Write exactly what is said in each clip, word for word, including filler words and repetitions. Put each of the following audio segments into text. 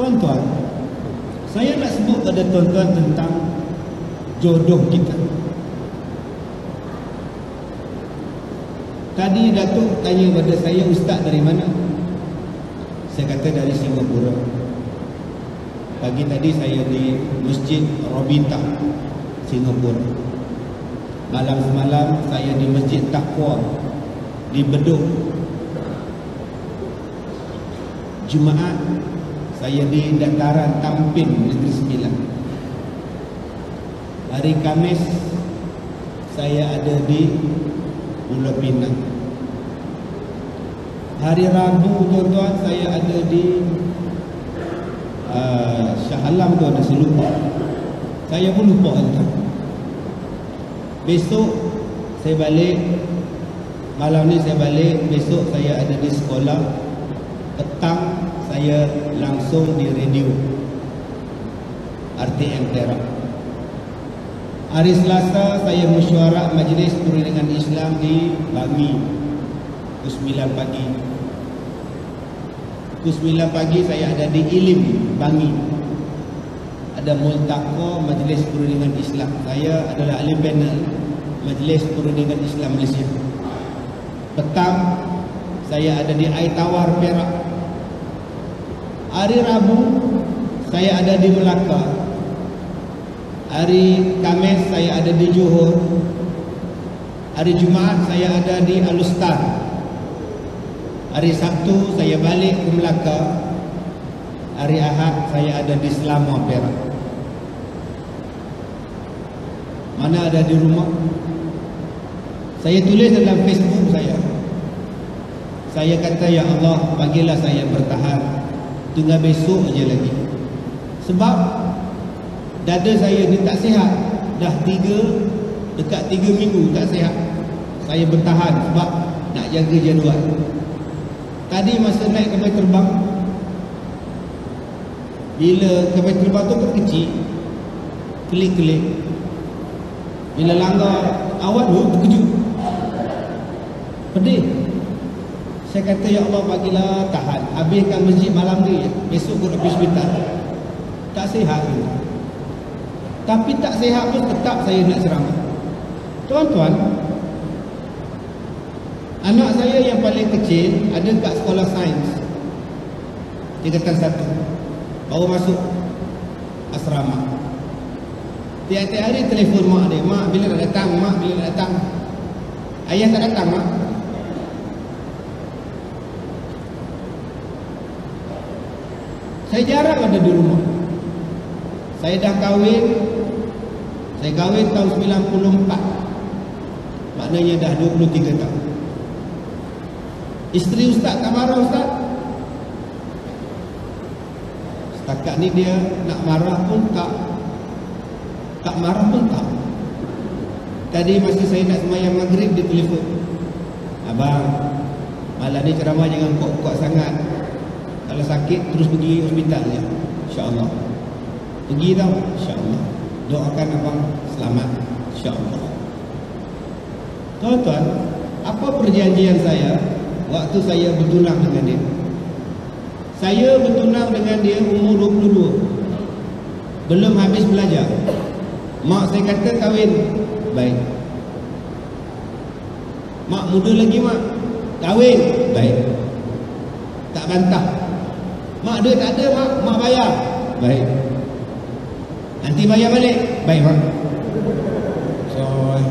Tuan-tuan, saya nak sebut pada tuan-tuan tentang jodoh kita. Tadi Datuk tanya pada saya, ustaz dari mana? Saya kata dari Singapura. Pagi tadi saya di Masjid Robinta, Singapura. Malam semalam saya di Masjid Taqwa di Bedok. Jumaat saya di Dataran Tampin, Negeri Sembilan. Hari Khamis saya ada di Pulau Pinang. Hari Rabu tuan-tuan saya ada di uh, Shah Alam tu, ada saya lupa. Saya pun lupa tuan. Besok saya balik, malam ni saya balik, besok saya ada di sekolah, petang saya langsung di radio R T M Perak. Hari Selasa saya mesyuarat Majlis Perundingan Islam di Bangi pukul sembilan pagi. Pukul sembilan pagi saya ada di Ilim, Bangi. Ada multaqa Majlis Perundingan Islam. Saya adalah ahli panel Majlis Perundingan Islam Malaysia. Petang saya ada di Aitawar, Perak. Hari Rabu saya ada di Melaka. Hari Khamis saya ada di Johor. Hari Jumaat saya ada di Alustar. Hari Sabtu saya balik ke Melaka. Hari Ahad saya ada di Selangor, Perak. Mana ada di rumah? Saya tulis dalam Facebook saya. Saya kata, ya Allah, bagilah saya bertahan. Tinggal besok aja lagi. Sebab dada saya ni tak sihat. Dah tiga, dekat tiga minggu tak sihat. Saya bertahan sebab nak jaga jadual. Tadi masa naik kapal terbang, bila kapal terbang tu kan kecil, kelik-kelik. Bila langgar awal tu terkejut, pedih. Saya kata, ya Allah, bagilah tahan. Habiskan masjid malam ni, besok aku nak pergi hospital. Tak sihat ni. Tapi tak sihat pun tetap saya nak ceramah. Tuan-tuan, anak saya yang paling kecil ada kat sekolah sains tingkatan satu, baru masuk asrama. Tiap-tiap hari telefon mak dia, mak bila nak datang, mak bila nak datang. Ayah tak datang, mak. Saya jarang ada di rumah. Saya dah kahwin, saya kahwin tahun sembilan puluh empat. Maknanya dah dua puluh tiga tahun. Isteri ustaz tak marah ustaz. Setakat ni dia nak marah pun tak, tak marah pun tak. Tadi masa saya nak sembahyang maghrib, dia telefon, abang, malam ni ceramah jangan kuat-kuat sangat. Kalau sakit terus pergi hospital je, insya-Allah. Pergi tau, insya-Allah. Doakan abang selamat, insya-Allah. Tuan-tuan, apa perjanjian saya waktu saya bertunang dengan dia? Saya bertunang dengan dia umur dua puluh dua. Belum habis belajar. Mak saya kata kahwin. Baik. Mak muda lagi mak. Kahwin. Baik. Tak bantah. Mak duit tak ada mak, mak bayar. Baik. Nanti bayar balik. Baik mak. So,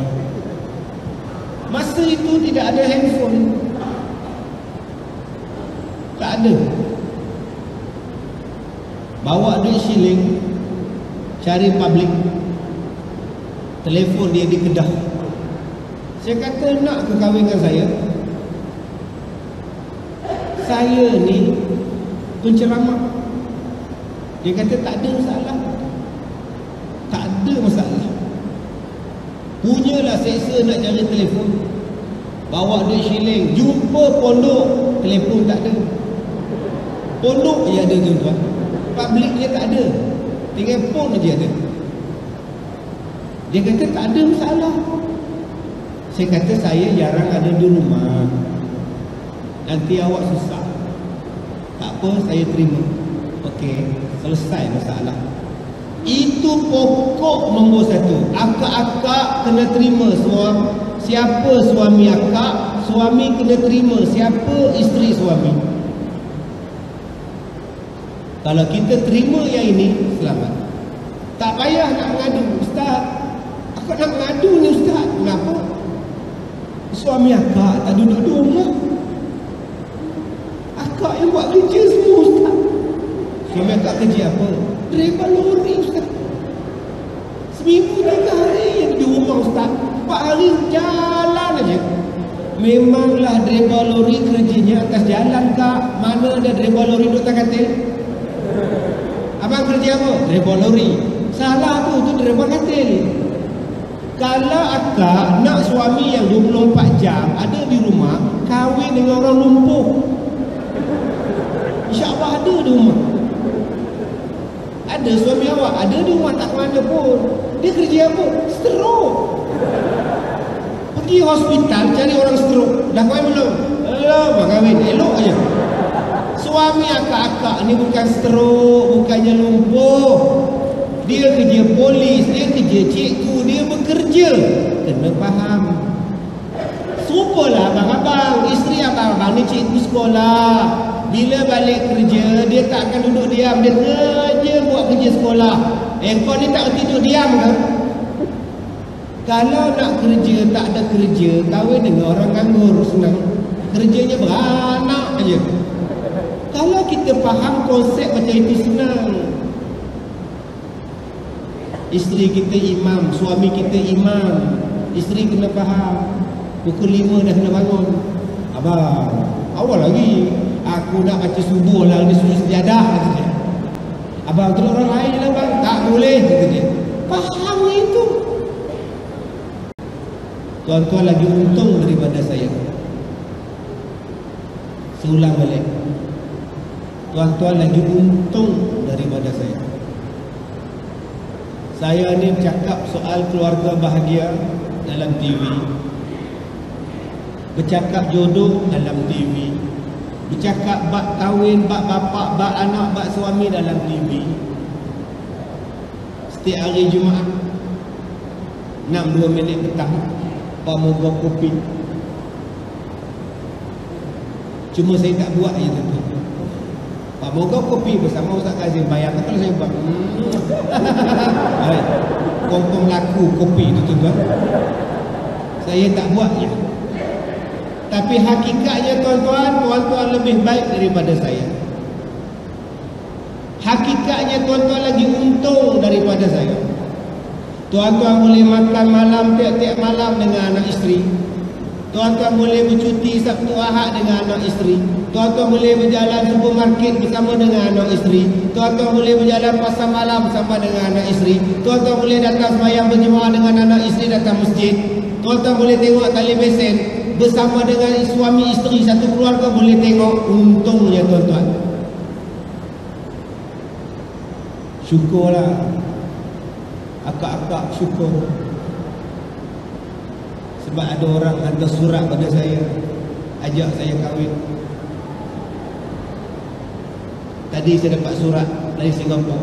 masa itu tidak ada handphone. Tak ada. Bawa duit shilling, cari public, telefon dia di Kedah. Saya kata, nak ke kahwinkan saya? Saya ni penceramah. Dia kata tak ada masalah. Tak ada masalah. Punyalah seksa nak cari telefon. Bawa duit shilling, jumpa pondok, telefon tak ada. Pondok je ada tuan-tuan, public dia tak ada. Tinggal phone je ada. Dia kata tak ada masalah. Saya kata saya jarang ada di rumah, nanti awak susah. Tak apa, saya terima. Okey. selesai masalah. Itu pokok nombor satu. Akak-akak kena terima suami, siapa suami akak, suami kena terima siapa isteri suami. Kalau kita terima yang ini, selamat. Tak payah nak mengadu. Ustaz, akak nak mengadu ni Ustaz. Kenapa? Suami akak tak duduk di rumah. Akak yang buat kerja semua Ustaz. Suami akak kerja apa? Driver lori Ustaz. Seminggu tiga hari yang di rumah Ustaz. Empat hari jalan aja. Memanglah driver lori kerjanya atas jalan kak. Mana ada driver lori duduk atas katil? Abang kerja apa? Driver lori. Salah tu, tu driver katil. Kalau akak nak suami yang dua puluh empat jam ada di rumah, kahwin dengan orang lumpuh. InsyaAllah ada di rumah. Ada suami awak, ada di rumah tak mana pun. Dia kerja apa? Stroke. Pergi hospital cari orang stroke. Dah kahwin belum? Belum, dah kahwin. Elok aja. Suami akak-akak ni bukan stroke, bukannya lumpuh. Dia kerja polis, dia kerja cikgu, dia bekerja. Kena faham. Serupalah abang-abang, isteri abang-abang ni cikgu sekolah. Bila balik kerja, dia tak akan duduk diam. Dia kerja buat kerja sekolah. Eh, kau ni tak tidur diam ke? Kalau nak kerja, tak ada kerja, kahwin dengan orang nganggur, senang. Kerjanya beranak aja. Kalau kita faham konsep macam itu, senang. Isteri kita imam, suami kita imam. Isteri kena faham. Pukul lima dah kena bangun. Abang, awal lagi. Aku nak baca subuh lah, dia suruh sejadah, kata dia. Abang, tu orang lain lah bang. Tak boleh, kata dia. Faham itu. Tuan-tuan lagi untung daripada saya. Seulang balik. Tuan-tuan lagi untung daripada saya. Saya ni bercakap soal keluarga bahagia dalam T V. Bercakap jodoh dalam T V. Bercakap bab kahwin, bab bapak, bab anak, bab suami dalam T V. Setiap hari Jumaat enam dua minit petang Pamoga kopi. Cuma saya tak buat je tu. Pamoga kopi bersama Ustaz Kazim. Bayangkan kalau saya buat hmm. Kompong laku kopi tu tuan. Saya tak buat je. Tapi hakikatnya tuan-tuan, tuan-tuan lebih baik daripada saya. Hakikatnya tuan-tuan lagi untung daripada saya. Tuan-tuan boleh makan malam tiap-tiap malam dengan anak isteri. Tuan-tuan boleh bercuti Sabtu Ahad dengan anak isteri. Tuan-tuan boleh berjalan supermarket bersama dengan anak isteri. Tuan-tuan boleh berjalan pasar malam bersama dengan anak isteri. Tuan-tuan boleh datang sembahyang berjemaah dengan anak isteri datang masjid. Tuan-tuan boleh tengok tali besen bersama dengan suami isteri, satu keluarga boleh tengok. Untungnya tuan-tuan. Syukurlah. Akak-akak syukur. Sebab ada orang hantar surat pada saya, ajak saya kahwin. Tadi saya dapat surat dari Singapura.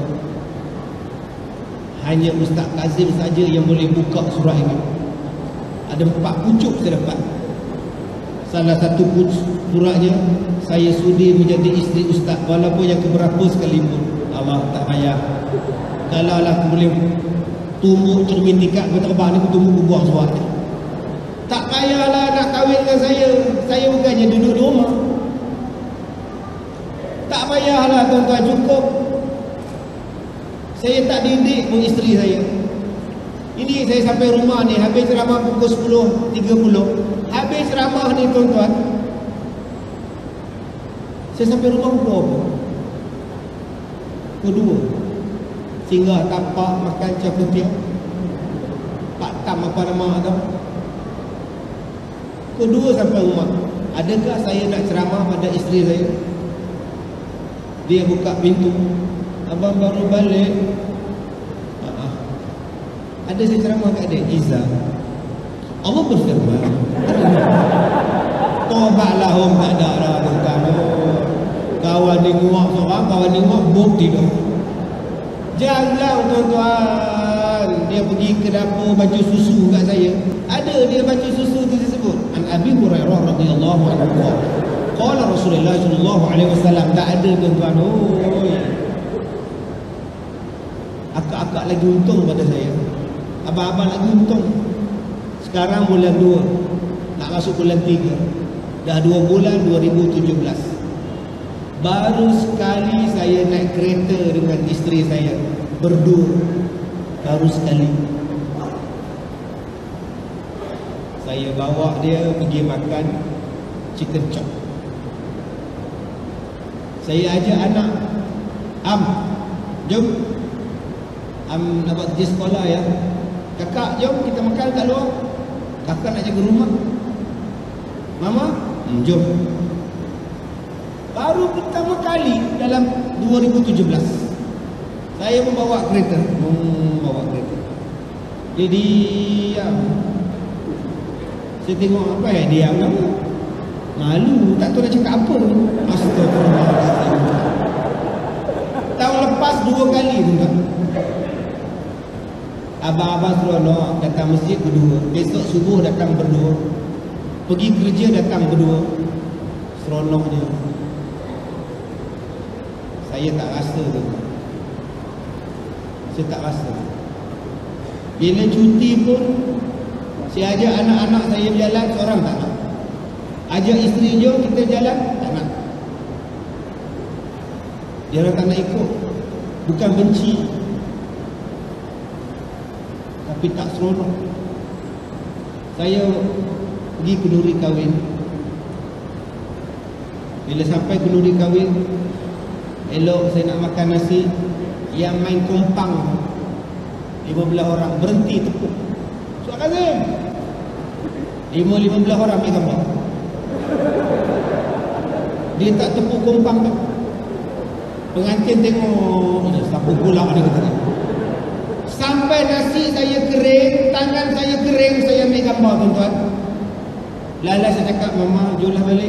Hanya Ustaz Kazim saja yang boleh buka surat ini. Ada empat pucuk saya dapat. Salah satu suratnya, saya sudi menjadi isteri Ustaz walaupun yang keberapa sekalipun. Allah tak payah. Kalau lah aku boleh tumbuk cermin tingkat berterbang ni, aku tumbuk buang surat ni. Tak payahlah nak kahwin dengan saya. Saya bukannya duduk di rumah. Tak payahlah tuan-tuan, cukup. Saya tak didik pun isteri saya. Ini saya sampai rumah ni, habis ceramah pukul sepuluh tiga puluh. Habis ceramah ni tuan-tuan, saya sampai rumah pukul apa? Pukul dua. Singgah tapak makan cakutia. Pak Tam apa nama tu? Pukul dua sampai rumah. Adakah saya nak ceramah pada isteri saya? Dia buka pintu. Abang baru balik. Haa. Ada saya ceramah kat dia, Iza. Allah berfirman. Tobatlahum, tak ada lah tentang kawan dia nguak seorang, kawan dia nguak buk tidur. Jarang tuan-tuan dia pergi ke dapur baju susu kat saya. Ada dia baju susu tu disebut. An Abi Hurairah radhiyallahu anhu. Qala Rasulullah sallallahu alaihi wasallam, tak ada tuan-tuan. Oh. Akak-akak lagi untung pada saya. Abang-abang lagi untung. Sekarang bulan dua, nak masuk bulan tiga. Dah dua bulan dua ribu tujuh belas. Baru sekali saya naik kereta dengan isteri saya berdua. Baru sekali. Saya bawa dia pergi makan chicken chop. Saya ajak anak, Am, jom. Am nak buat kerja sekolah ya. Kakak, jom kita makan kat luar. Kakak nak jaga rumah. Mama, hmm, jom. Baru pertama kali dalam dua ribu tujuh belas saya membawa kereta. Membawa kereta. Jadi ya, saya tengok apa ya dia kamu. Malu, tak tahu nak cakap apa. Astagfirullahaladzim. Tahun lepas dua kali tuan. Abang-abang seronok datang masjid berdua. Besok subuh datang berdua. Pergi kerja datang berdua. Seronok dia. Saya tak rasa tu. Saya tak rasa. Bila cuti pun saya ajak anak-anak saya berjalan, seorang tak nak. Ajak isteri jom kita jalan, tak nak. Dia orang tak nak ikut. Bukan benci, tapi tak seronok. Saya pergi kenduri kahwin. Bila sampai kenduri kahwin, elok saya nak makan nasi. Yang main kompang lima belas orang berhenti tepuk. Suat Kazim, lima lima belas orang ambil gambar. Dia tak tepuk kompang tu. Pengantin tengok, siapa pula dia kata. Sampai nasi saya kering, tangan saya kering, saya ambil gambar tuan-tuan. Lala saya cakap, Mama jualah balik.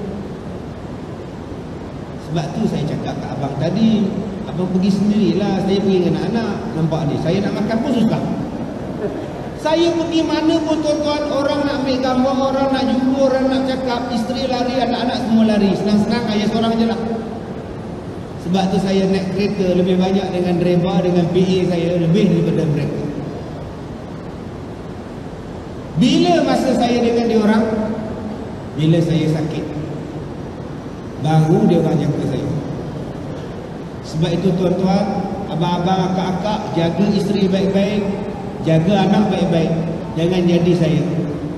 Sebab tu saya cakap kat abang tadi, abang pergi sendirilah, saya pergi dengan anak-anak. Nampak ni, saya nak makan pun susah. Saya pergi mana pun tuan-tuan, orang nak ambil gambar, orang nak jumpa, orang nak cakap, isteri lari, anak-anak semua lari. Senang-senang ayah seorang je lah. Sebab tu saya naik kereta lebih banyak dengan driver, dengan P A saya lebih daripada mereka. Bila masa saya dengan diorang, bila saya sakit, baru dia orang jaga saya. Sebab itu tuan-tuan, abang-abang, akak-akak, jaga isteri baik-baik, jaga anak baik-baik. Jangan jadi saya.